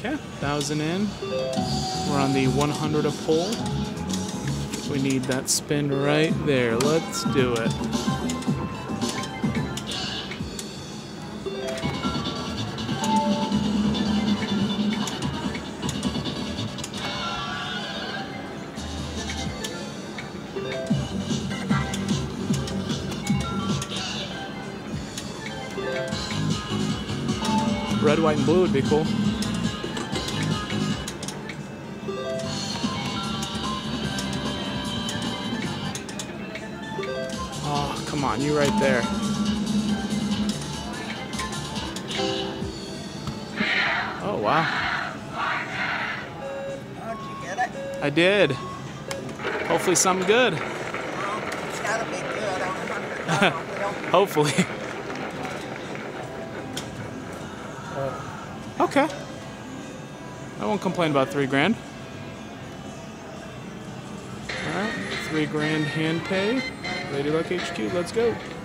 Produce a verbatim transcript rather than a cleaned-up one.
Okay, thousand in. We're on the one hundred a pull. We need that spin right there. Let's do it. Red, white, and blue would be cool. Oh, come on, you right there. Oh, wow. Did you get it? I did. Hopefully something good. Well, it's gotta be good on one hundred dollars. Hopefully. Okay. I won't complain about three grand. All right, three grand hand pay. Lady Luck H Q, let's go.